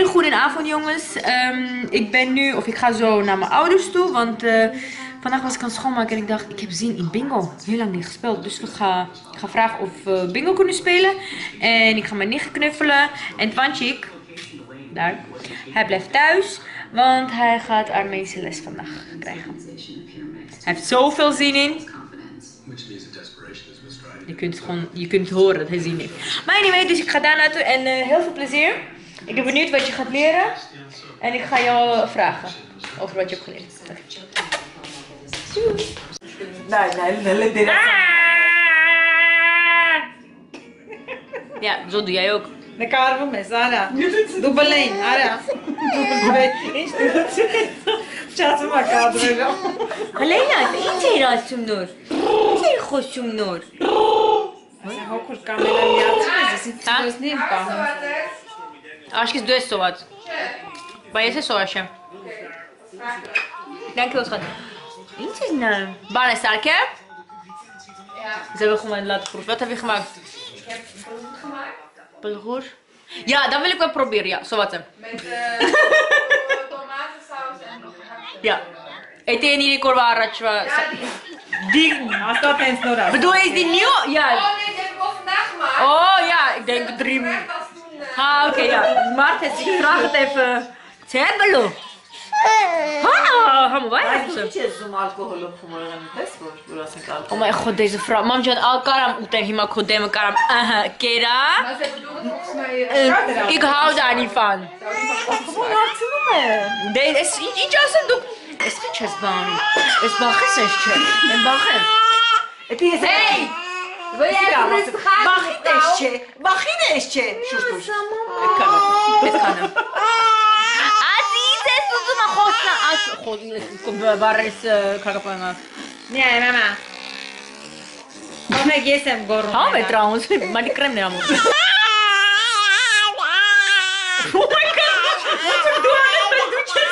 goede avond jongens. Ik ben nu, of ik ga zo naar mijn ouders toe, want vandaag was ik aan het schoonmaken en ik dacht, ik heb zin in bingo. Heel lang niet gespeeld, dus ik ga vragen of we bingo kunnen spelen. En ik ga mijn nicht knuffelen. En Twanchik, daar, hij blijft thuis, want hij gaat Armeense les vandaag krijgen. Hij heeft zoveel zin in. Je kunt horen dat hij zin heeft. Maar anyway, dus ik ga daar naartoe en heel veel plezier. Ik ben benieuwd wat je gaat leren. En ik ga jou vragen over wat je hebt geleerd. Nee. Ja, zo doe jij ook. Ne karvım mesela. Dubaleyn, ara. Çatıma kaldıracağım. Helena, iyice rahatsızım İyice hoşum Nur. Sen okul kameranı yaptınız. Siz gözlüğüm kalmış. Acho que os dois só. Vai esse só, acha. Dank je wel, schat. Iets is nou. Bana sterke? Ja. Ze hebben gewoon laten proeven. Wat heb je gemaakt? Ik heb brood gemaakt. Bulgur? Ja, dat wil ik wel proberen. Ja, zo wat. Met tomatensaus en nog. Ja. Eet je niet die korwarach? Die. Hasta tensnora. Bedoel je die nieuw? Ja. Oh nee, die heb ik wel vandaag gemaakt. Oh ja, ik denk 3. Ah, oké, ja. Marten, ik vraag het even. Tebelo. Ha, maar oh mijn god, deze vrouw. Mamje had al karam utehima kodem karam. Kera. Maar ze bedoelen volgens mij... Ik hou daar niet van. Deze is iets als een doek. Is het chesban? Is bagges een chesban? En baggen. Hey! Wil jij even rustig gaan? Mag je deze? Het kan hem. Aziz, doe maar God. God, waar is kakapanga? Nee, mama. Mama, yesem gorum. Hou mij trouwens, maar die crème niet allemaal. Oh my god, wat er doen met doetjes?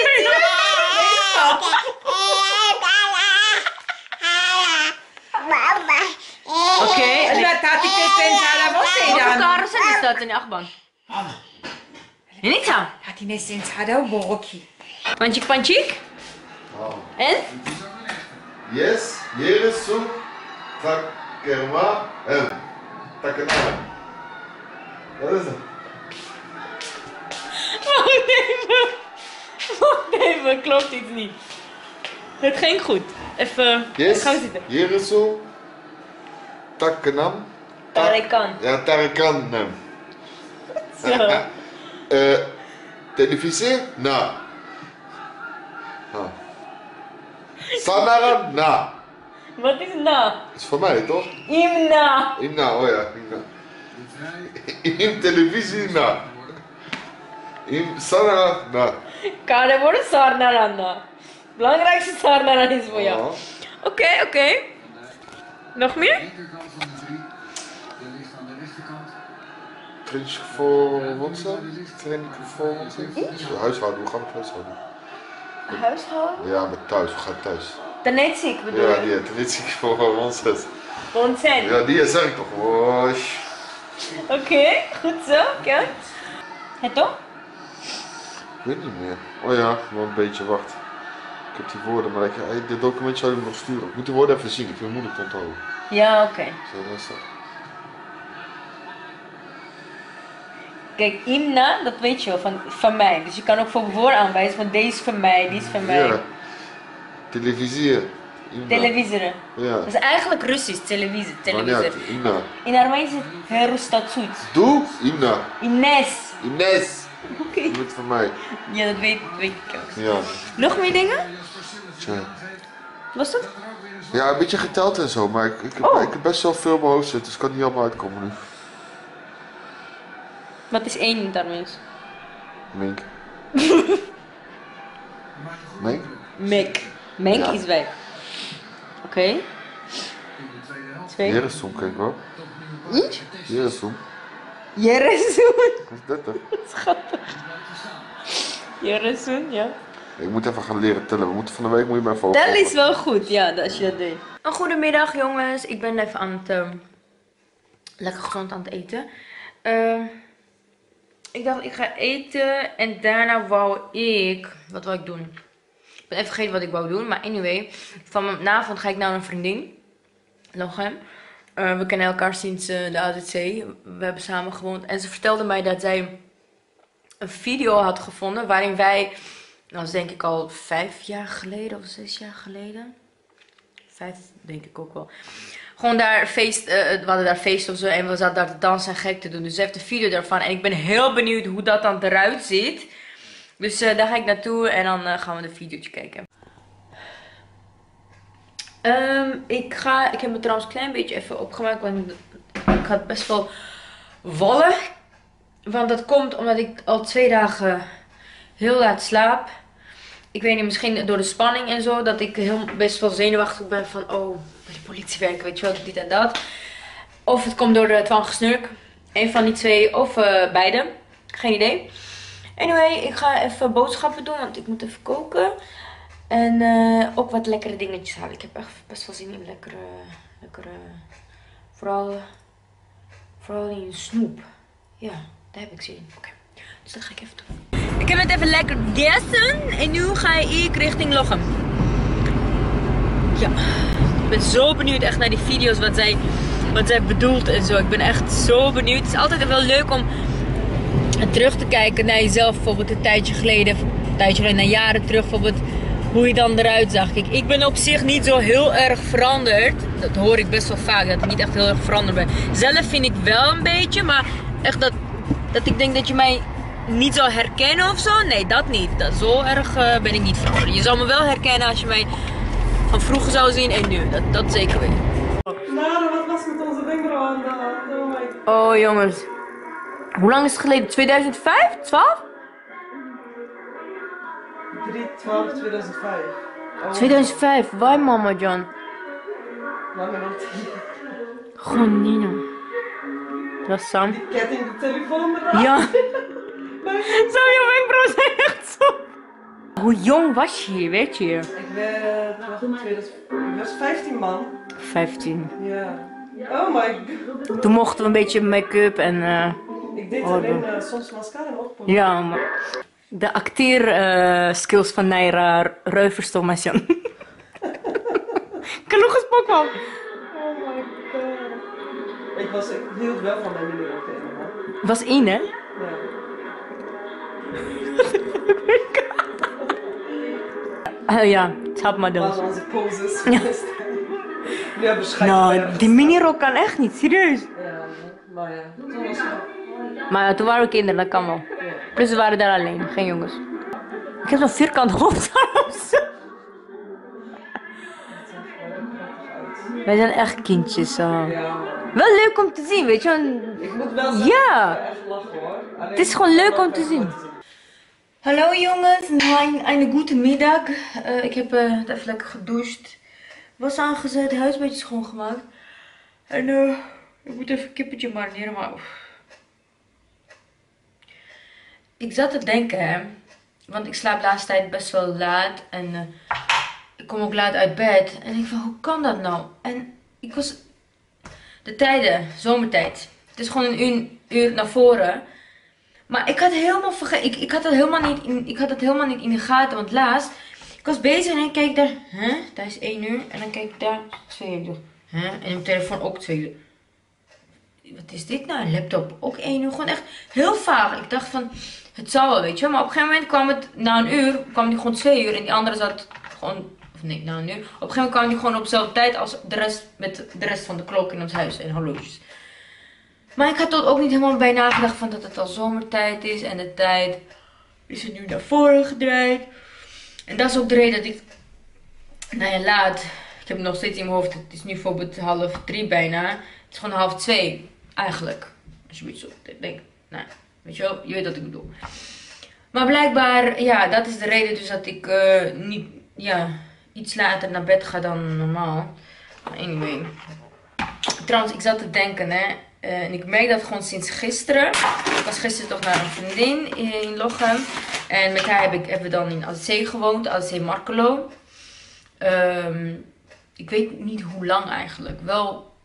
Oké. Dat had ik dit pensada você Wat dan. voor is dat in de achtbaan? Niet aan. Had hij net pensada boki. Panchik? En? Yes, hier is zo. Takerma en takenama. Wat is dat? Wacht even, klopt iets niet. Het ging goed. Even, Yes, gaan we zitten. hier is zo. Takenam. Tarikan. Ja, Tarikan. Zo. Televisie? Na. Sanara? Na. Wat is na? Is voor mij toch? Imna. Imna, oh ja. Imna. In televisie? Na. In Sanara? Na. Kade worden sarnaranda. Belangrijkste sarnaran is voor jou. Oh. Oké. Nog meer? Training voor Wonsa? Training voor Wonsa? Huishouden, hoe gaan we huishouden? Huishouden? Ja, met thuis, we gaan thuis. Tanetsik bedoel Ja, je? die training voor Wonsa. Onsen. Ja, die zeg ik toch. Wosh. Oké, goed zo. Kijk. Het toch? Ik weet niet meer. Oh ja, nog een beetje, wacht. Ik heb die woorden, maar dit document zou je me nog sturen. Ik moet de woorden even zien, ik vind het moeilijk te onthouden. Ja, oké. Zo is dat. Kijk, Imna, dat weet je wel, van mij. Dus je kan ook voor woord aanwijzen van deze is van mij, die is van mij. Ja. Televisie. Imna. Televisie. Ja. Dat is eigenlijk Russisch, televisie. Wanneer? Imna. In Armeens is het Herustatsut. Doe? Imna. Ines. Ines. Oké. Je moet van mij. Ja, dat weet ik ook. Ja. Nog meer dingen? Tja. Was dat? Ja, een beetje geteld en zo, maar ik heb best wel veel op mijn hoofd zitten, dus ik kan niet allemaal uitkomen nu. Wat is 1 in het Armeens? Mink. Mink? Mek. Menk Ja. is wij. Oké. 2. Jeresom kijk wel. Iets? Jeresom. Jeresun. Wat is dat toch? Schattig. Jeresun, ja. Ik moet even gaan leren tellen. We moeten van de week moet je mij even Dat opvolgen. is wel goed, ja, als je dat deed. Een goedemiddag jongens. Ik ben even aan het lekker gezond aan het eten. ik dacht ik ga eten en daarna wou ik, wat wou ik doen? Ik ben even vergeten wat ik wou doen, maar anyway, vanavond ga ik naar een vriendin, Lochem. We kennen elkaar sinds de AZC, we hebben samen gewoond en ze vertelde mij dat zij een video had gevonden waarin wij, dat is denk ik al 5 jaar geleden of 6 jaar geleden, 5 denk ik ook wel. Gewoon daar feest, we hadden daar feest of zo en we zaten daar te dansen en gek te doen. Dus ze heeft een video daarvan en ik ben heel benieuwd hoe dat dan eruit ziet. Dus daar ga ik naartoe en dan gaan we de videootje kijken. Ik heb me trouwens een klein beetje even opgemaakt, want ik had best wel wallen. Want dat komt omdat ik al 2 dagen heel laat slaap. Ik weet niet, misschien door de spanning en zo, dat ik best wel zenuwachtig ben van, oh, bij de politie werken, weet je wel, dit en dat. Of het komt door de dwanggesnurk. Een van die twee, of beide. Geen idee. Anyway, ik ga even boodschappen doen, want ik moet even koken. En ook wat lekkere dingetjes halen. Ik heb echt best wel zin in lekkere vooral in snoep. Ja, daar heb ik zin in. Oké, dus dat ga ik even doen. Ik heb het even lekker gegeten en nu ga ik richting Lochem. Ja, ik ben zo benieuwd echt naar die video's wat zij bedoelt en zo. Ik ben echt zo benieuwd. Het is altijd wel leuk om terug te kijken naar jezelf, bijvoorbeeld een tijdje geleden, naar jaren terug, bijvoorbeeld hoe je dan eruit zag. Kijk, ik ben op zich niet zo heel erg veranderd. Dat hoor ik best wel vaak, dat ik niet echt heel erg veranderd ben. Zelf vind ik wel een beetje, maar echt dat ik denk dat je mij niet zou herkennen of zo. Nee, dat niet. Zo erg ben ik niet veranderd. Je zou me wel herkennen als je mij van vroeger zou zien en nu. Dat zeker weer. Nou, wat was met onze vinger aan de hand? Oh my god. Oh jongens. Hoe lang is het geleden? 2005? 12? 3/12/2005. Oh. 2005. Why mama John? Langer dan 10. Gewoon Nina. Dat is Sam. Die ketting, de telefoon eraan. Ja. Zo, je wenkbrauwen zijn echt zo. Hoe jong was je hier, weet je? Ik was 15 man. 15. Ja. Oh my god. Toen mochten we een beetje make-up en... Ik deed alleen soms mascara en oppoetsen. Ja, maar... De acteerskills van Naira Reuverstomation. Ik kan nog eens pakken. Oh my god. Ik hield wel van mijn mini acteren, man. Was in, hè? Ja. Ja, het maar Wat dus. onze poses. Ja. Ja, bescheiden. Nou, die minirok kan echt niet, serieus. Ja, maar ja. Toen was het. Maar toen waren we kinderen, dat kan wel. Ja. Plus we waren daar alleen, geen jongens. Ik heb zo'n vierkant hoofd of zo. Wij zijn echt kindjes zo. Ja. Wel leuk om te zien, weet je. Ik moet wel zeggen, Ja. ik heb echt lachen hoor. Alleen, Het is gewoon leuk om te zien. Hallo jongens, een goede middag. Ik heb het even lekker gedoucht. Was aangezet, huis een beetje schoongemaakt. En ik moet even een kippetje marineren, maar... Ik zat te denken, hè. Want ik slaap de laatste tijd best wel laat. En ik kom ook laat uit bed. En ik van, hoe kan dat nou? En ik was... De tijden, zomertijd. Het is gewoon een uur naar voren. Maar ik had helemaal vergeten. Ik had het helemaal niet in de gaten. Want laatst, ik was bezig en ik kijk daar. Huh? Daar is 1 uur. En dan kijk ik daar 2 uur. Huh? En mijn telefoon ook 2 uur. Wat is dit nou? Een laptop ook 1 uur. Gewoon echt heel vaag. Ik dacht van, het zal wel, weet je. Maar op een gegeven moment kwam het, na 1 uur, kwam die gewoon 2 uur. En die andere zat gewoon, of nee, na 1 uur. Op een gegeven moment kwam die gewoon op dezelfde tijd als de rest, met de rest van de klok in ons huis en horloges. Maar ik had tot ook niet helemaal bij nagedacht van dat het al zomertijd is. En de tijd is er nu naar voren gedraaid. En dat is ook de reden dat ik, nou ja, laat. Ik heb het nog steeds in mijn hoofd. Het is nu bijvoorbeeld 2:30 bijna. Het is gewoon 2:30 eigenlijk. Als je zo denkt. Nou, weet je wel, je weet wat ik bedoel. Maar blijkbaar, ja, dat is de reden dus dat ik niet, ja, iets later naar bed ga dan normaal. Maar anyway. Trouwens, ik zat te denken, hè. En ik merk dat gewoon sinds gisteren. Ik was gisteren toch naar een vriendin in Lochem. En met haar hebben we dan in AZC gewoond. AZC Markelo. Ik weet niet hoe lang eigenlijk. Wel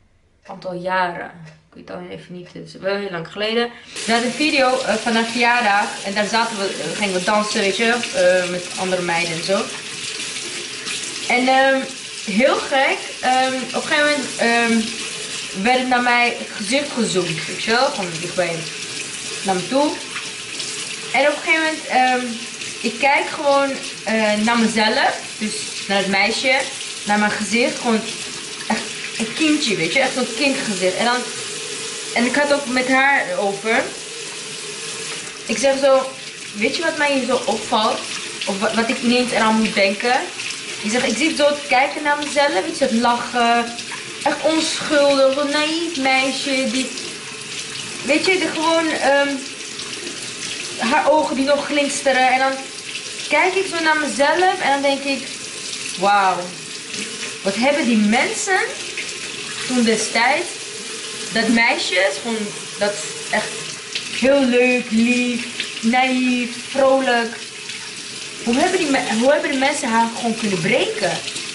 aantal jaren. Ik weet het al even niet, het is wel heel lang geleden. We hadden een video van een verjaardag. En daar gingen we dansen, weet je. Met andere meiden en zo. En heel gek. Op een gegeven moment werd het naar mijn gezicht gezoomd. Weet je wel, gewoon dichtbij naar me toe. En op een gegeven moment, ik kijk gewoon naar mezelf. Dus naar het meisje, naar mijn gezicht. Gewoon echt een kindje, weet je. Echt zo'n kindgezicht. En ik had ook met haar over. Ik zeg zo, weet je wat mij hier zo opvalt? Of wat ik ineens eraan moet denken? Ik zeg, ik zit zo te kijken naar mezelf. Weet je, het lachen. Echt onschuldig, een naïef meisje. Die, weet je, gewoon haar ogen die nog glinsteren. En dan kijk ik zo naar mezelf en dan denk ik, wauw. Wat hebben die mensen toen destijds, dat meisje, gewoon, dat is echt heel leuk, lief, naïef, vrolijk. Hoe hebben die mensen haar gewoon kunnen breken?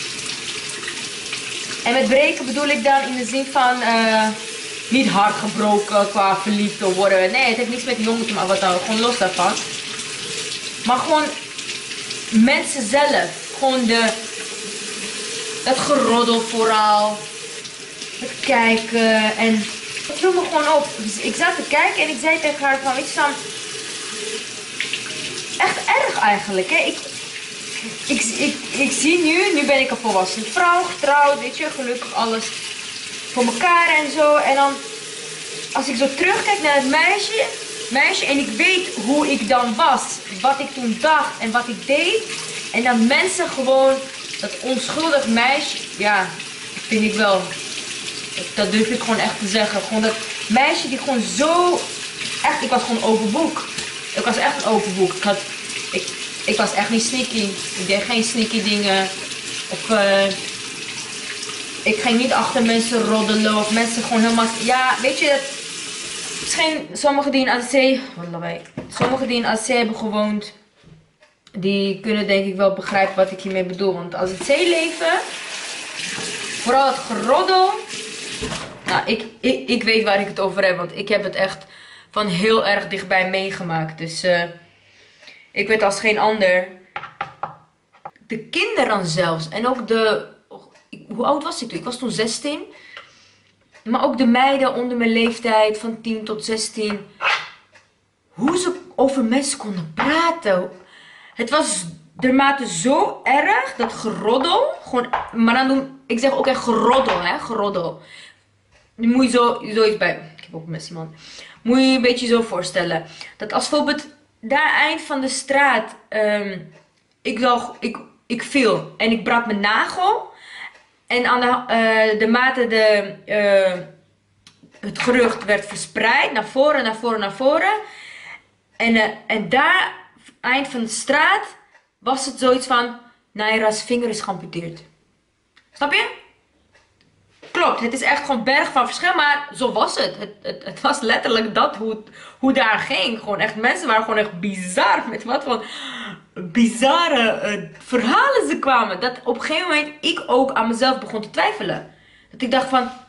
En met breken bedoel ik dan in de zin van niet hard gebroken qua verliefd te worden. Nee, het heeft niks met die jongen te maken, wat dan, gewoon los daarvan. Maar gewoon mensen zelf. Gewoon dat geroddel vooral. Het kijken en het viel me gewoon op. Dus ik zat te kijken en ik zei tegen haar van, weet je Sam, echt erg eigenlijk, hè. Ik zie nu ben ik een volwassen vrouw, getrouwd, weet je, gelukkig alles voor elkaar en zo. En dan, als ik zo terugkijk naar het meisje en ik weet hoe ik dan was, wat ik toen dacht en wat ik deed. En dan mensen gewoon, dat onschuldig meisje, ja, vind ik wel, dat durf ik gewoon echt te zeggen. Gewoon dat meisje die gewoon zo, echt, ik was gewoon overboek. Ik was echt een overboek. Ik was echt niet sneaky. Ik deed geen sneaky dingen. Of ik ging niet achter mensen roddelen. Of mensen gewoon helemaal... Ja, weet je, het is geen... Sommigen die in AZC... Sommigen die in AZC hebben gewoond, die kunnen denk ik wel begrijpen wat ik hiermee bedoel. Want AZC-leven, vooral het geroddel. Nou, ik weet waar ik het over heb. Want ik heb het echt van heel erg dichtbij meegemaakt. Dus... ik weet als geen ander. De kinderen zelfs. En ook hoe oud was ik toen? Ik was toen 16. Maar ook de meiden onder mijn leeftijd. Van 10 tot 16. Hoe ze over mensen konden praten. Het was dermate zo erg. Dat geroddel. Gewoon, maar dan doen... Ik zeg ook echt geroddel, hè. Geroddel. Nu moet je zoiets bij... Ik heb ook mes iemand. Moet je je een beetje zo voorstellen. Dat als bijvoorbeeld... Daar eind van de straat, ik viel en ik brak mijn nagel. En aan de mate het gerucht werd verspreid, naar voren, naar voren, naar voren. En daar, eind van de straat, was het zoiets van, Naira's vinger is geamputeerd. Snap je? Klopt, het is echt gewoon berg van verschil, maar zo was het. Het was letterlijk dat hoe daar ging. Gewoon echt, mensen waren gewoon echt bizar. Met wat voor bizarre verhalen ze kwamen. Dat op een gegeven moment ik ook aan mezelf begon te twijfelen. Dat ik dacht van,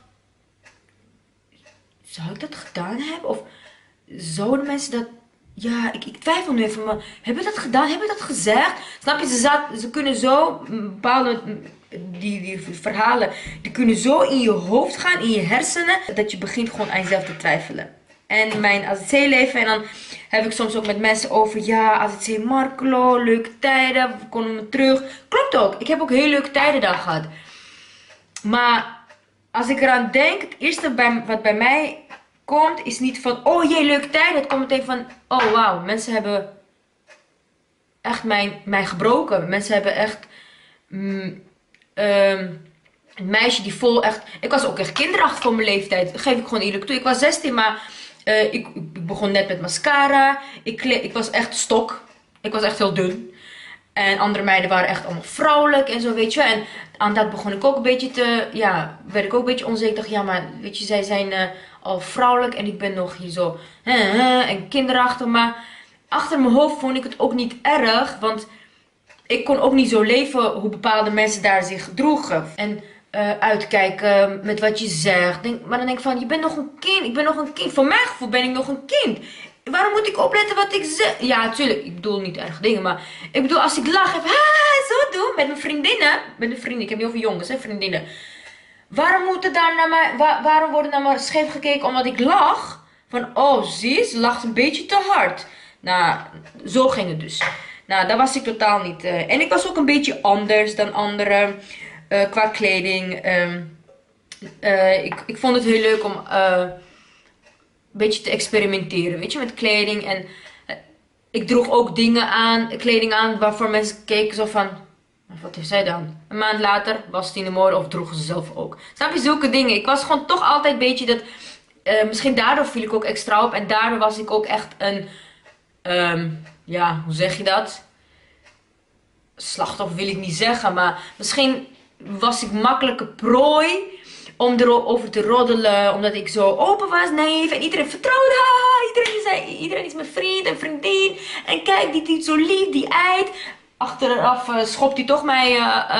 zou ik dat gedaan hebben? Of zouden mensen dat... Ja, ik twijfel nu even, maar hebben we dat gedaan? Hebben we dat gezegd? Snap je, ze kunnen zo bepaalde... Die verhalen, die kunnen zo in je hoofd gaan, in je hersenen, dat je begint gewoon aan jezelf te twijfelen. En mijn AZC-leven, en dan heb ik soms ook met mensen over, ja, AZC Markelo, leuke tijden, we komen me terug. Klopt ook, ik heb ook heel leuke tijden daar gehad. Maar als ik eraan denk, het eerste wat bij mij komt, is niet van, oh jee, leuke tijden. Het komt meteen van, oh wauw, mensen hebben echt mij gebroken. Mensen hebben echt... een meisje die vol echt... Ik was ook echt kinderachtig voor mijn leeftijd. Dat geef ik gewoon eerlijk toe. Ik was 16, maar ik begon net met mascara. Ik was echt stok. Ik was echt heel dun. En andere meiden waren echt allemaal vrouwelijk en zo, weet je. En aan dat begon ik ook een beetje te... Ja, werd ik ook een beetje onzeker. Ik dacht, ja, maar weet je, zij zijn al vrouwelijk. En ik ben nog hier zo... en kinderachtig. Maar achter mijn hoofd vond ik het ook niet erg. Want... ik kon ook niet zo leven hoe bepaalde mensen daar zich droegen. En uitkijken met wat je zegt. Maar dan denk ik van, je bent nog een kind. Ik ben nog een kind. Voor mijn gevoel ben ik nog een kind. Waarom moet ik opletten wat ik zeg? Ja, natuurlijk. Ik bedoel niet erg dingen. Maar ik bedoel, als ik lach, even zo doen met mijn vriendinnen. Met mijn vrienden. Ik heb niet over jongens, hè, vriendinnen. Waarom wordt er dan naar mij, waarom wordt er naar me scheef gekeken omdat ik lach? Van, oh, zie, ze lacht een beetje te hard. Nou, zo ging het dus. Nou, dat was ik totaal niet. En ik was ook een beetje anders dan anderen. Qua kleding. Ik vond het heel leuk om een beetje te experimenteren, weet je, met kleding. En ik droeg ook kleding aan waarvoor mensen keken zo van, wat heeft zij dan? Een maand later was het in de mode of droegen ze zelf ook. Snap je, zulke dingen. Ik was gewoon toch altijd een beetje dat, misschien daardoor viel ik ook extra op. En daardoor was ik ook echt een, ja, hoe zeg je dat? Slachtoffer wil ik niet zeggen, maar misschien was ik makkelijke prooi om erover te roddelen, omdat ik zo open was, naïef en iedereen vertrouwde. Iedereen is mijn vriend en vriendin. En kijk, die doet zo lief, die eit. Achteraf schopt hij toch mij,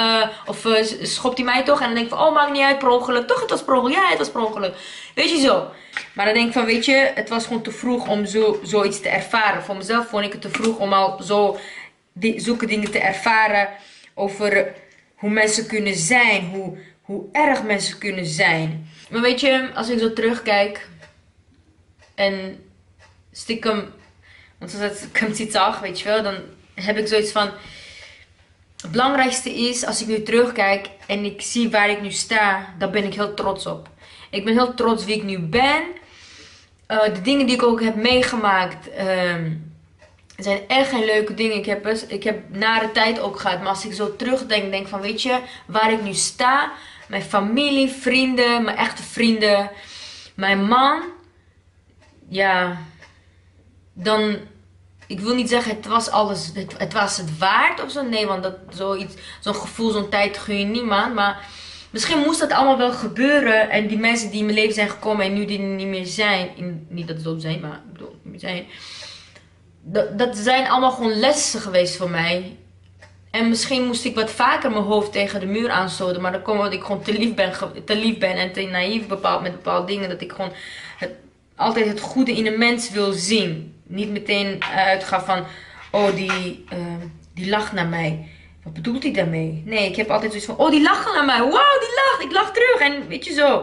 schopt hij mij toch. En dan denk ik van, oh, maakt niet uit, per ongeluk. Toch, het was per ongeluk. Ja, het was per ongeluk. Weet je zo. Maar dan denk ik van, weet je, het was gewoon te vroeg om zoiets te ervaren. Voor mezelf vond ik het te vroeg om al zulke dingen te ervaren over hoe mensen kunnen zijn, hoe erg mensen kunnen zijn. Maar weet je, als ik zo terugkijk en stiekem, want als ik hem ziet zag, weet je wel, dan heb ik zoiets van, het belangrijkste is, als ik nu terugkijk en ik zie waar ik nu sta, daar ben ik heel trots op. Ik ben heel trots wie ik nu ben. De dingen die ik ook heb meegemaakt, zijn echt geen leuke dingen. Ik heb nare tijd ook gehad. Maar als ik zo terugdenk, denk van, weet je, waar ik nu sta. Mijn familie, vrienden, mijn echte vrienden. Mijn man. Ja. Dan, ik wil niet zeggen, het was alles, het was het waard of zo. Nee, want zo'n gevoel, zo'n tijd gun je niemand. Maar misschien moest dat allemaal wel gebeuren. En die mensen die in mijn leven zijn gekomen en nu die er niet meer zijn. Niet dat ze dood zijn, maar ik bedoel, niet meer zijn. Dat zijn allemaal gewoon lessen geweest voor mij. En misschien moest ik wat vaker mijn hoofd tegen de muur aanstoten. Maar dat komt omdat ik gewoon te lief ben en te naïef met bepaalde dingen. Dat ik gewoon altijd het goede in een mens wil zien. Niet meteen uitga van, oh, die lacht naar mij. Wat bedoelt hij daarmee? Nee, ik heb altijd zoiets van, oh, die lacht naar mij. Wow, die lacht. Ik lach terug. En weet je zo.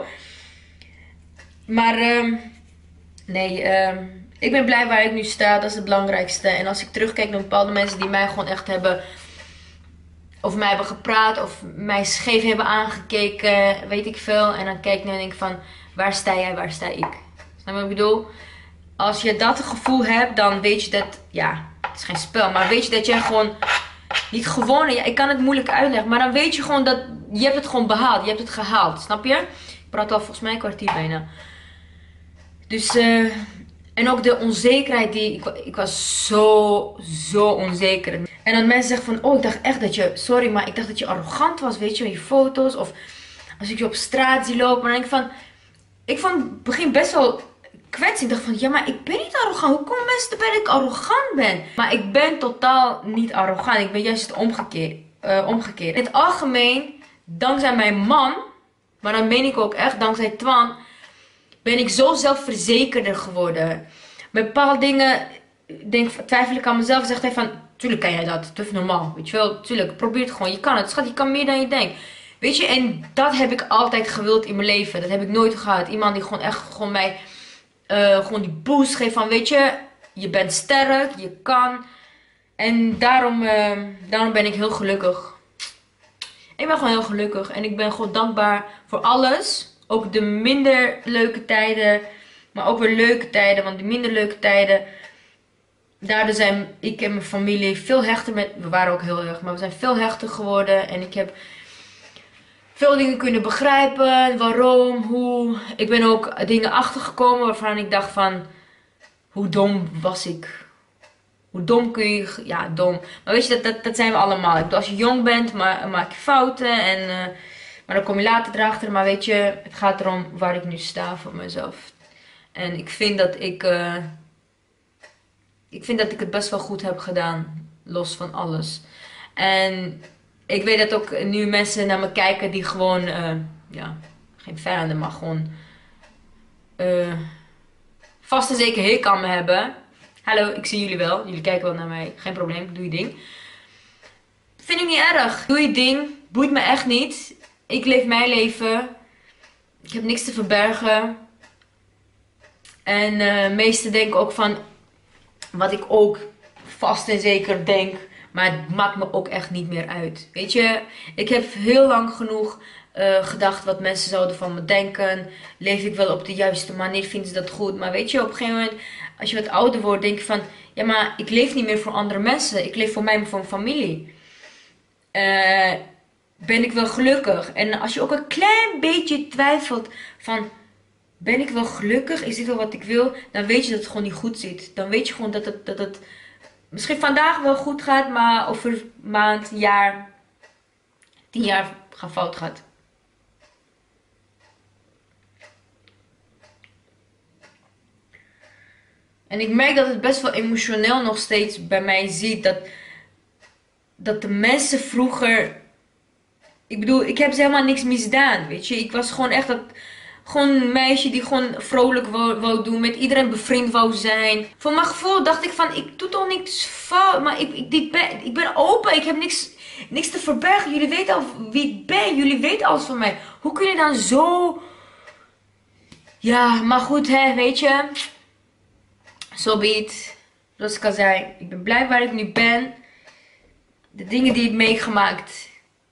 Maar, nee, ik ben blij waar ik nu sta. Dat is het belangrijkste. En als ik terugkijk naar bepaalde mensen die mij gewoon echt hebben, over mij hebben gepraat, of mij scheef hebben aangekeken, weet ik veel. En dan kijk ik en denk van, waar sta jij, waar sta ik? Snap je wat ik bedoel? Als je dat gevoel hebt, dan weet je dat, ja, het is geen spel. Maar weet je dat jij gewoon niet gewonnen, ja, ik kan het moeilijk uitleggen. Maar dan weet je gewoon dat, je hebt het gewoon behaald. Je hebt het gehaald, snap je? Ik praat al volgens mij een kwartier bijna. Dus, en ook de onzekerheid ik was zo onzeker. En dan mensen zeggen van, oh, ik dacht echt dat je, sorry, maar ik dacht dat je arrogant was, weet je, in je foto's. Of als ik je op straat zie lopen. Maar dan denk ik van, ik vond het begin best wel kwetsend. Ik dacht van, ja, maar ik ben niet arrogant. Hoe komen mensen erbij dat ik arrogant ben? Maar ik ben totaal niet arrogant. Ik ben juist het omgekeerd. In het algemeen, dankzij mijn man, maar dan meen ik ook echt, dankzij Twan, ben ik zo zelfverzekerder geworden. Met bepaalde dingen twijfel ik aan mezelf en zegt hij van, tuurlijk kan jij dat, dat is normaal, weet je wel, tuurlijk, probeer het gewoon, je kan het, schat, je kan meer dan je denkt. Weet je, en dat heb ik altijd gewild in mijn leven, dat heb ik nooit gehad. Iemand die gewoon echt gewoon mij, gewoon die boost geeft van, weet je bent sterk, je kan. En daarom ben ik heel gelukkig. Ik ben gewoon heel gelukkig en ik ben gewoon dankbaar voor alles. Ook de minder leuke tijden, maar ook weer leuke tijden. Want de minder leuke tijden, daardoor zijn ik en mijn familie veel hechter we waren ook heel erg, maar we zijn veel hechter geworden. En ik heb veel dingen kunnen begrijpen, waarom, hoe. Ik ben ook dingen achtergekomen waarvan ik dacht van, hoe dom was ik? Hoe dom kun je, ja, dom. Maar weet je, dat zijn we allemaal. Ik bedoel, als je jong bent, maak je fouten en... Maar dan kom je later erachter. Maar weet je, het gaat erom waar ik nu sta voor mezelf. En ik vind dat ik het best wel goed heb gedaan. Los van alles. En Ik weet dat ook nu mensen naar me kijken die gewoon, ja, geen vijanden, maar gewoon vast en zeker hekel aan me hebben. Hallo, ik zie jullie wel. Jullie kijken wel naar mij. Geen probleem, doe je ding. Vind ik niet erg. Doe je ding. Boeit me echt niet. Ik leef mijn leven. Ik heb niks te verbergen. En meesten denken ook van wat ik ook vast en zeker denk. Maar het maakt me ook echt niet meer uit. Weet je, ik heb heel lang genoeg gedacht wat mensen zouden van me denken. Leef ik wel op de juiste manier? Vinden ze dat goed? Maar weet je, op een gegeven moment, als je wat ouder wordt, denk je van... Ja, maar ik leef niet meer voor andere mensen. Ik leef voor mij en voor mijn familie. Ben ik wel gelukkig? En als je ook een klein beetje twijfelt van... Ben ik wel gelukkig? Is dit wel wat ik wil? Dan weet je dat het gewoon niet goed zit. Dan weet je gewoon dat het misschien vandaag wel goed gaat, maar over een maand, jaar, 10 jaar gaat fout gaat. En ik merk dat het best wel emotioneel nog steeds bij mij ziet. Dat de mensen vroeger... Ik bedoel, ik heb ze helemaal niks misdaan, weet je. Ik was gewoon echt gewoon een meisje die gewoon vrolijk wou doen. Met iedereen bevriend wou zijn. Voor mijn gevoel dacht ik van, ik doe toch niks fout. Maar ik ben open. Ik heb niks te verbergen. Jullie weten al wie ik ben. Jullie weten alles van mij. Hoe kun je dan zo... Ja, maar goed hè, weet je. So be it. Zoals ik al zei, ik ben blij waar ik nu ben. De dingen die ik meegemaakt.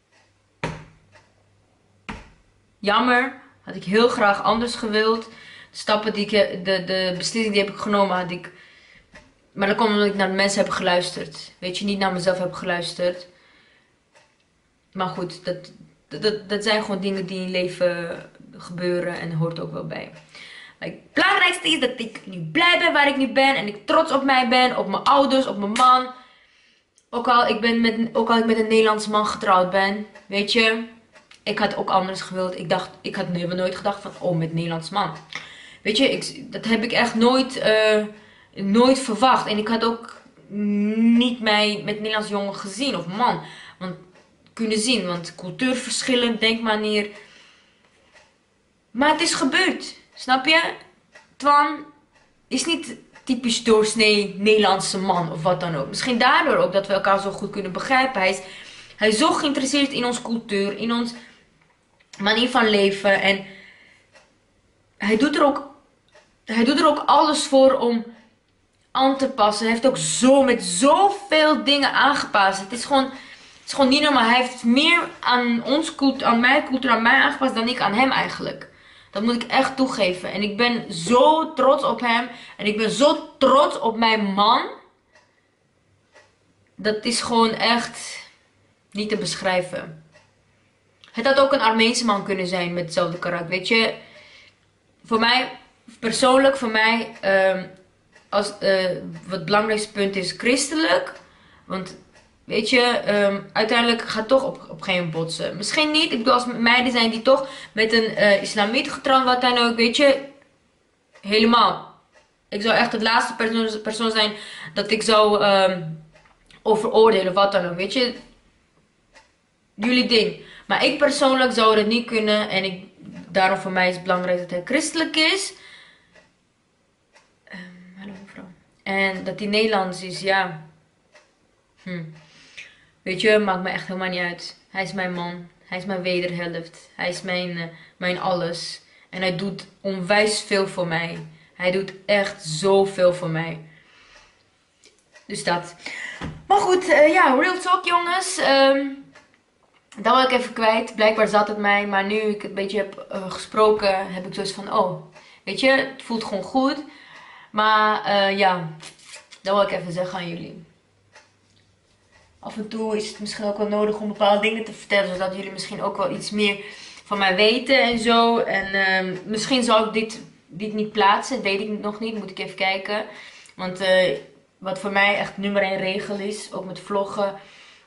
Jammer. Had ik heel graag anders gewild. De stappen die de beslissing die heb ik genomen had ik... Maar dat komt omdat ik naar de mensen heb geluisterd. Weet je, niet naar mezelf heb geluisterd. Maar goed, dat zijn gewoon dingen die in je leven gebeuren en hoort ook wel bij. Maar het belangrijkste is dat ik nu blij ben waar ik nu ben. En ik trots op mij ben, op mijn ouders, op mijn man. Ook al ik met een Nederlandse man getrouwd ben, weet je... Ik had ook anders gewild. Ik had nooit gedacht van, oh, met een Nederlands man. Weet je, dat heb ik echt nooit verwacht. En ik had ook niet mij met een Nederlands jongen gezien of man. Kunnen zien, want cultuurverschillen, denkmanier. Maar het is gebeurd, snap je? Twan is niet typisch doorsnee Nederlandse man of wat dan ook. Misschien daardoor ook dat we elkaar zo goed kunnen begrijpen. Hij is zo geïnteresseerd in onze cultuur, in ons manier van leven. En hij doet er ook alles voor om aan te passen. Hij heeft ook met zoveel dingen aangepast. Het is gewoon niet normaal. Hij heeft meer aan mijn cultuur, aan mij aangepast dan ik aan hem eigenlijk. Dat moet ik echt toegeven. En ik ben zo trots op hem. En ik ben zo trots op mijn man. Dat is gewoon echt niet te beschrijven. Het had ook een Armeense man kunnen zijn met hetzelfde karakter. Weet je, voor mij, persoonlijk, wat het belangrijkste punt is christelijk. Want, weet je, uiteindelijk gaat het toch op een gegeven moment botsen. Misschien niet, ik bedoel, als meiden zijn die toch met een islamiet getrouwd, wat dan ook, weet je, helemaal. Ik zou echt het laatste persoon zijn dat ik zou over oordelen, wat dan ook, weet je. Jullie ding. Maar ik persoonlijk zou het niet kunnen. En daarom voor mij is het belangrijk dat hij christelijk is. Hallo mevrouw. En dat hij Nederlands is, ja. Weet je, maakt me echt helemaal niet uit. Hij is mijn man. Hij is mijn wederhelft. Hij is mijn alles. En hij doet onwijs veel voor mij. Hij doet echt zoveel voor mij. Dus dat. Maar goed, ja, real talk jongens. Dat wil ik even kwijt. Blijkbaar zat het mij. Maar nu ik het een beetje heb gesproken, heb ik dus van, oh, weet je, het voelt gewoon goed. Maar ja, dat wil ik even zeggen aan jullie. Af en toe is het misschien ook wel nodig om bepaalde dingen te vertellen. Zodat jullie misschien ook wel iets meer van mij weten en zo. En misschien zal ik dit niet plaatsen. Weet ik nog niet. Moet ik even kijken. Want wat voor mij echt nummer 1 regel is. Ook met vloggen.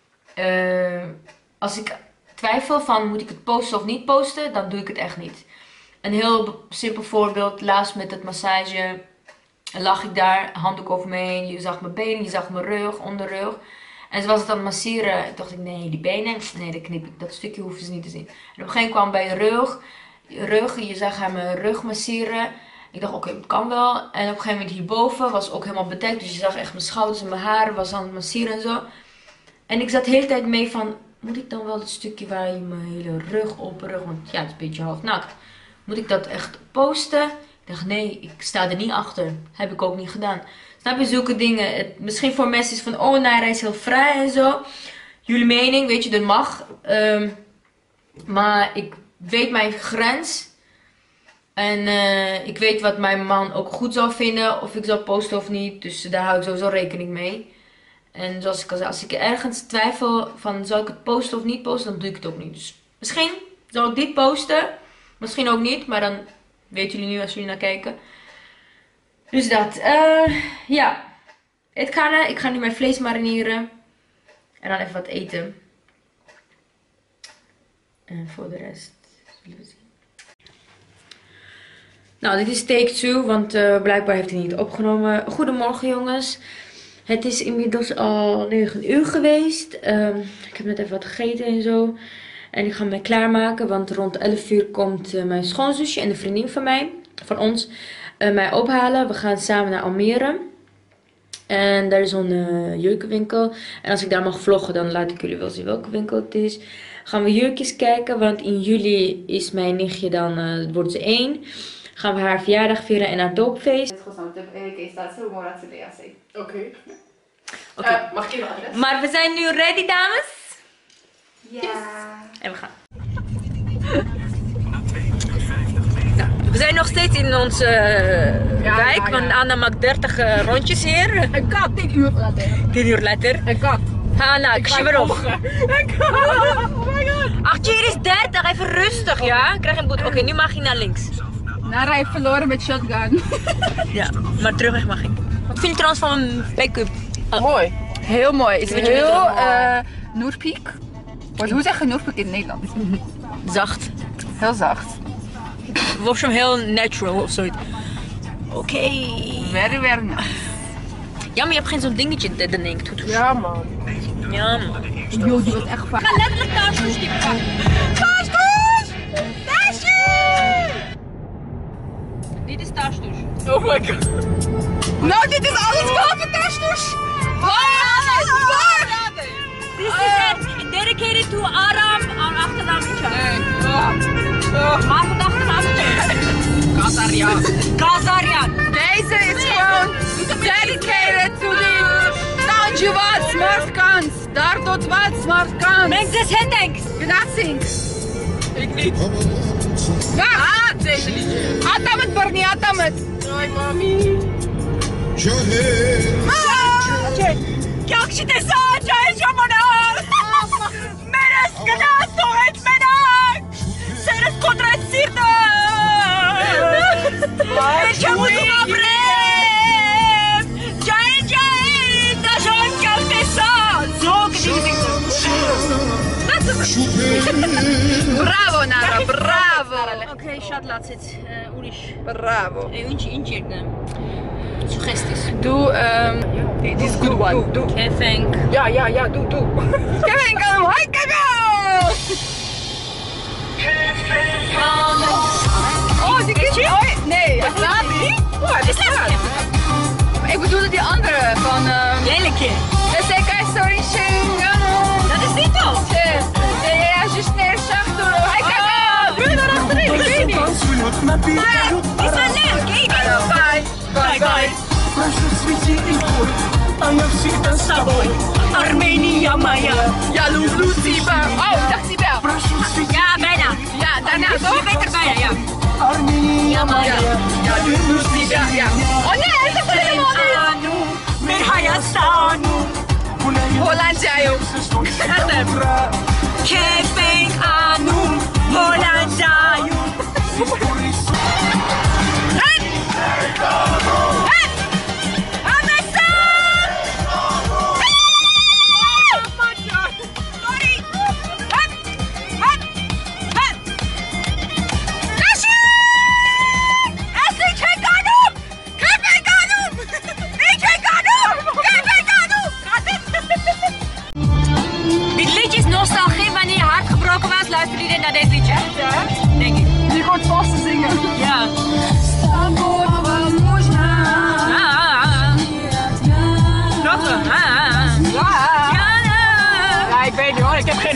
Als ik twijfel van moet ik het posten of niet posten. Dan doe ik het echt niet. Een heel simpel voorbeeld. Laatst met het massage. Lag ik daar. Handdoek over me heen. Je zag mijn benen. Je zag mijn rug. Onderrug. En ze was het aan het masseren. En dacht ik, nee, die benen, nee, dat knip ik. Dat stukje hoeven ze niet te zien. En op een gegeven moment kwam bij rug. Je zag hem mijn rug masseren. Ik dacht, oké, het kan wel. En op een gegeven moment hierboven was ook helemaal bedekt. Dus je zag echt mijn schouders en mijn haren was aan het masseren en zo. En ik zat de hele tijd mee van, moet ik dan wel het stukje waar je mijn hele rug op rug, want ja, het is een beetje half nakt. Moet ik dat echt posten? Ik dacht, nee, ik sta er niet achter. Heb ik ook niet gedaan. Snap je, zulke dingen. Misschien voor mensen is van, oh, Naira is heel vrij en zo. Jullie mening, weet je, dat mag. Maar ik weet mijn grens. En ik weet wat mijn man ook goed zou vinden. Of ik zou posten of niet. Dus daar hou ik sowieso rekening mee. En zoals ik al zei, als ik ergens twijfel van, zal ik het posten of niet posten, dan doe ik het ook niet. Dus misschien zal ik dit posten. Misschien ook niet, maar dan weten jullie nu als jullie naar kijken. Dus dat. Ja. Ik ga nu mijn vlees marineren. En dan even wat eten. En voor de rest zullen we zien. Nou, dit is take 2, want blijkbaar heeft hij niet opgenomen. Goedemorgen jongens. Het is inmiddels al 9 uur geweest. Ik heb net even wat gegeten en zo. En ik ga me klaarmaken, want rond 11 uur komt mijn schoonzusje en de vriendin van ons, mij ophalen. We gaan samen naar Almere. En daar is zo'n jurkenwinkel. En als ik daar mag vloggen, dan laat ik jullie wel zien welke winkel het is. Gaan we jurkjes kijken, want in juli is mijn nichtje dan, wordt ze 1. Gaan we haar verjaardag vieren en haar doopfeest. Oké. Mag ik even adres? Maar we zijn nu ready, dames. Ja. Yes. En we gaan. Nou, we zijn nog steeds in onze wijk, want Anna maakt 30 rondjes hier. Een kat, 10 uur later. 10 uur later. Een kat. Hanna, ik zie weer op. Een kat. Oh my god. Ach, hier is 30, even rustig, ja? Ik krijg een boete. Oké, nu mag je naar links. Nara heeft verloren met shotgun. Ja, maar terug mag ik. Wat vind je trouwens van mijn make-up? Mooi. Heel mooi. Het is Weet je heel wat Noorpiek. Hoe zeg je Noorpiek in het Nederlands? Zacht. Heel zacht. Of zo heel natural of zoiets. Oké. Very, very nice. Ja, maar je hebt geen zo'n dingetje dat denkt. Ja, man. Ja, man. Yo, die was echt vaak. Ga letterlijk kaasjes die pakken. Taasjes! Taasjes! Dit is taasjes. Oh my god. Nou, dit is alles behalve taasjes! This is dedicated to Aram aan achternaam Micha. Maar van achternaam Kazarian. Kazarian. Deze is gewoon dedicated to the Tanjuwat Smart Kans. Daar tot wat Smart Kans. Make this headaches. Bedatsing. Ik niet. Ja, deze liedje. Atamet Barney, Atamet. Hoi, mami. Как ще те саджаеш, Амонас? Мене скадаto et menak! Se răscontra sirda! Ce mutu mă vrem! Jai, da joc chiar te sa! Zoc, Bravo, Nara, bravo. Oké, shot laat zit. Urish. Bravo. Eentje. Suggesties. Doe, dit is good one. Doe. Kevin. Ja, doe. Kevin, kom, hoi Kevin! Oh, die kist. Oh, nee, dat laat niet. Oh, dit is laat. Ik bedoelde die andere van, Lelijke. de Sekai Story Shingano. Dat is dit toch? Ja, just neer zacht door. Hoi Kevin! Doe er achterin, ik weet niet. Maar, die is wel leuk, kijk. Bye. Прошу світі і бой, а я всіх та з тобой. Armenia Maya. Ja, Lulu Tiba. Oh, ik dacht Tiba. Прошу світі, Ja, bijna. Ja, daarna toch? Je bent er bijna, ja. Армія моя, я люблю Ja, ja. Oh nee, hij zegt het helemaal niet. Anu, meer Hayastanu. Holland, jij ook. добра. Kevin Anu, Holland Zayu.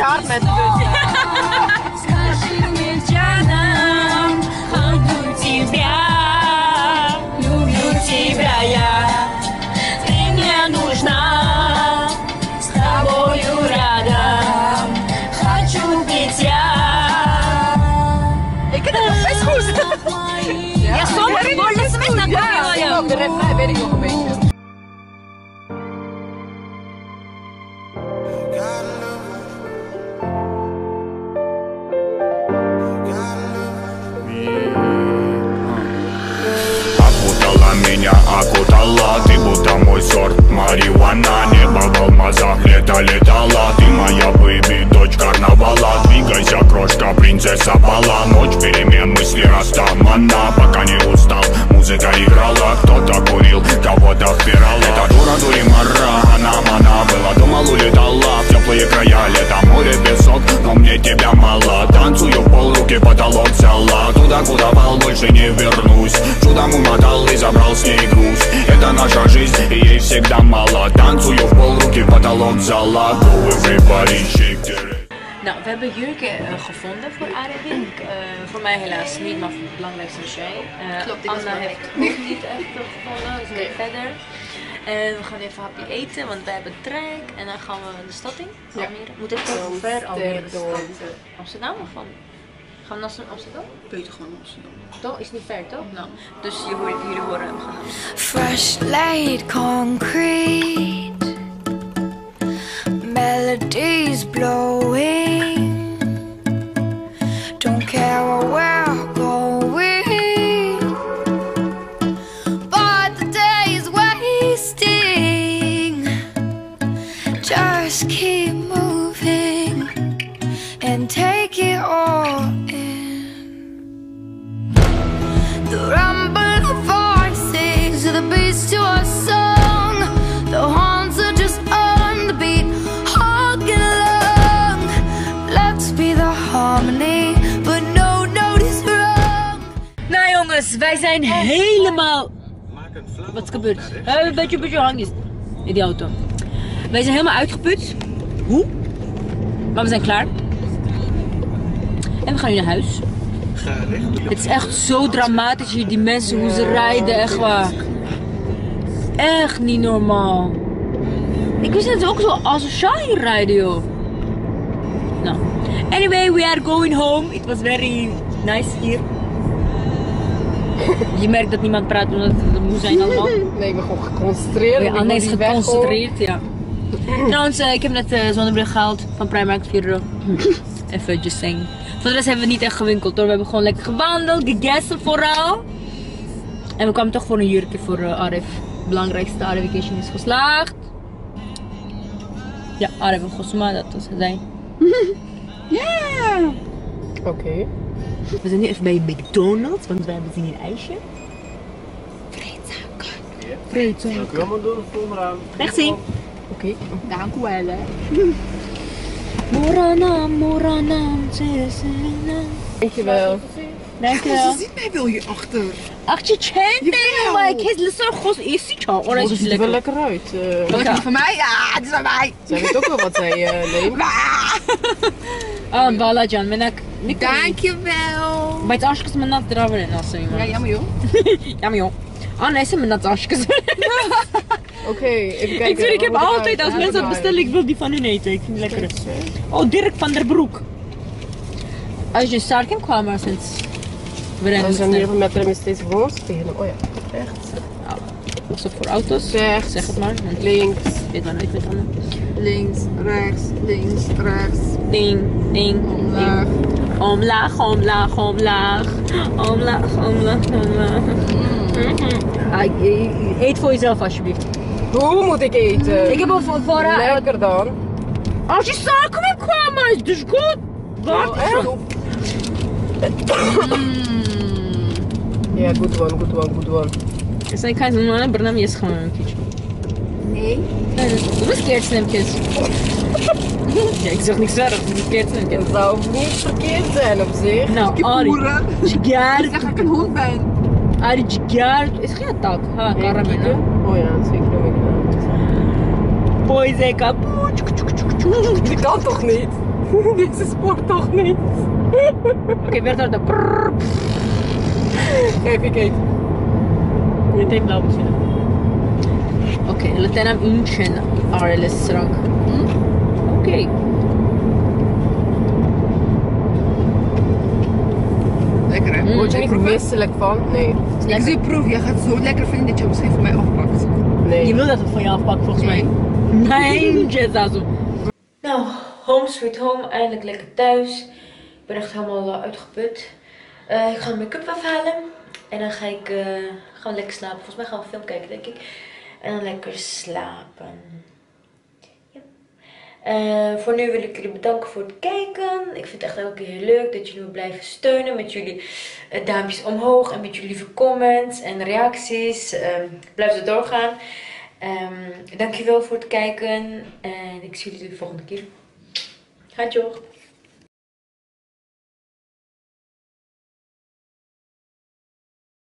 hard met de bus. Скажи мне, Джанам, люблю тебя я. Ты мне нужна, с тобою рядом, хочу пить я. Ik ken het best goed. Ja, sommige woorden zijn best naar Ja, de refrein weet ik nog een beetje. Окутала меня, окутала. Ты будто мой сорт марихуана. Небо в алмазах, лето летала. Ты моя бэйби, дочь карнавала. Двигайся, крошка, принцесса бала. Ночь перемен, мысли растамана. Пока не устал, музыка играла. Кто-то курил, кого-то впирала. Это дура, дуримара, она была. Думал, улетала в теплые края. Лето, море, песок, но мне тебя мало. Танцую в пол, руки потолок взяла. Туда, куда вал, больше не вернусь. Чудом умотал и забрал с ней груз. Это наша жизнь, и ей всегда мало. Танцую в пол, руки потолок взяла. Go everybody, shake it. Nou, we hebben jurken gevonden voor Arabin. Voor mij helaas niet, maar voor het belangrijkste was jij. Klopt, die was Anna belangrijk. heeft ook niet echt gevonden, dus we gaan verder. En we gaan even hapje eten, want wij hebben trek. En dan gaan we de stad in, Almere. Moet even hoe ver Almere de stad? Amsterdam of van? Gaan we naar Amsterdam? Beter gewoon Amsterdam. Toch? Is niet ver, toch? Nou, dus jullie horen, we gaan naar Amsterdam. Fresh laid concrete, melodies blowing. Don't care where we're going, but the day is wasting. Just keep moving and take it all in. The rumble of voices of the beats to our song. The horns are just on the beat, hugging along. Let's be the harmony, but no note is wrong. Nou jongens, wij zijn helemaal... Wat is gebeurd? Een beetje hangjes in die auto. Wij zijn helemaal uitgeput. Hoe? Maar we zijn klaar. En we gaan nu naar huis. Het is echt zo dramatisch hier, die mensen, hoe ze rijden, echt waar. Echt niet normaal. Ik wist dat ze ook zo asociaal hier rijden, joh. Nou, anyway, we are going home. It was very nice hier. Je merkt dat niemand praat omdat we moe zijn allemaal. Nee, ik ben gewoon geconcentreerd. Ja, Anne is geconcentreerd, ja. Trouwens, ik heb net zonnebril gehaald van Primark, 4 euro. Even just saying. Voor de rest hebben we niet echt gewinkeld hoor. We hebben gewoon lekker gewandeld, gegeten vooral. En we kwamen toch voor een jurkje voor Arif. Het belangrijkste Arif vacation is geslaagd. Ja, Arif en Gosma, dat was zijn. Ja! Oké. We zijn nu even bij McDonald's, want wij hebben zien een ijsje. Vreedzaam. Dank u wel, maar door het volgende raam. Merci. Oké. Dank u wel, hè. Moranam, Dankjewel. Dankjewel. Ziet mij wel hier achter. Ach, je kent me. Ik heb zo goed is het al. Oh, dat ziet er wel lekker uit. Wat is die van mij? Ja, het is van mij. Zij weet ook wel wat zij neemt. Ah, balajan, menak. Dankjewel. Bij het aşkız mı nat draven nasıl Ja, ya? jammer joh. Jammer joh. Ah, nee, ze me nat aşkız. Oké, even kijken. Ik weet, ik heb wat wordt altijd eruit? als mensen dat bestellen, ik wil die van hun eten. Ik vind het lekker. Oh, Dirk van der Broek. Als je sarkim kwam maar sinds. We We rennen zijn snel. hier met hem steeds voor tegen hem. Oh ja, rechts, Was dat voor auto's? rechts, Zeg het maar. Want links, ik weet maar nooit met handen. Links, rechts, Ding, ding, omlaag. ding. Omlaag, omlaag, omlaag. Omlaag, omlaag, omlaag. Eet voor jezelf alsjeblieft. Hoe moet ik eten? Ik heb al voor haar. Lekker dan. Als je suiker hebt kwamen, is dus goed. Wat? Oh, echt? Ja, good one, good one, good one. Sen kaydın bana burnam yes gewoon küçük. Nee. Du bist keert slimkes. Ja, ik zeg niks verder. Du bist keert slimkes. Het zou niet verkeerd zijn op zich. Nou, Ari. Boeren. Cigar. Ik zeg dat ik een hond ben. Ari cigar. Is geen tak. Ha, karamel. Oh ja, dat zeker ook. Poise kapu. Die kan toch niet? Deze sport toch niet. Oké, weer naar de prrrr. Kijk, kijk. Je heeft blauw misschien. Oké, laten we inchen aan restaurant. Oké. Lekker hè? Word je niet misselijk van? Nee. Ik zie proef, jij gaat het zo lekker vinden dat je misschien van mij afpakt. Nee. Je wil dat het van jou afpakt volgens mij. Nee, Jezzazo. Nou, home sweet home, eindelijk lekker thuis. Ik ben echt helemaal uitgeput. Ik ga mijn make-up afhalen. En dan ga ik gewoon lekker slapen. Volgens mij gaan we een film kijken, denk ik. En dan lekker slapen. Ja. Voor nu wil ik jullie bedanken voor het kijken. Ik vind het echt elke keer heel leuk dat jullie me blijven steunen. Met jullie duimpjes omhoog. En met jullie lieve comments en reacties. Blijf zo doorgaan. Dankjewel voor het kijken. En ik zie jullie de volgende keer. Hadjoch.